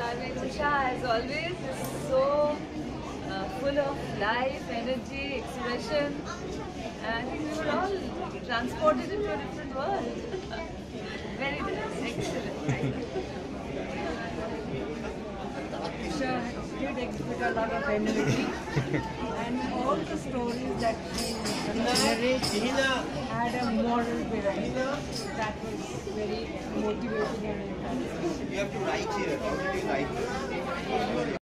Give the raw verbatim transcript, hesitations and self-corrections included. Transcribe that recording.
I mean, Usha, as always, is so uh, full of life, energy, expression. And I think we were all transported into a different world. Very nice, excellent. Usha did exhibit a lot of energy, and all the stories that she narrated had a moral behind it. That was very motivating and encouraging. You have to write here. How did you write?